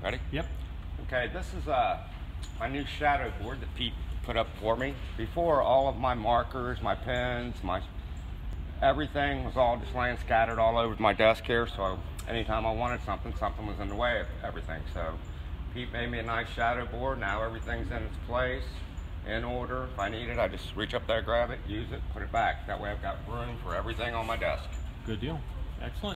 Ready? Yep. Okay, this is my new shadow board that Pete put up for me. Before, all of my markers, my pens, everything was all just laying scattered all over my desk here. So anytime I wanted something, something was in the way of everything. So Pete made me a nice shadow board. Now everything's in its place, in order. If I need it, I just reach up there, grab it, use it, put it back. That way I've got room for everything on my desk. Good deal. Excellent.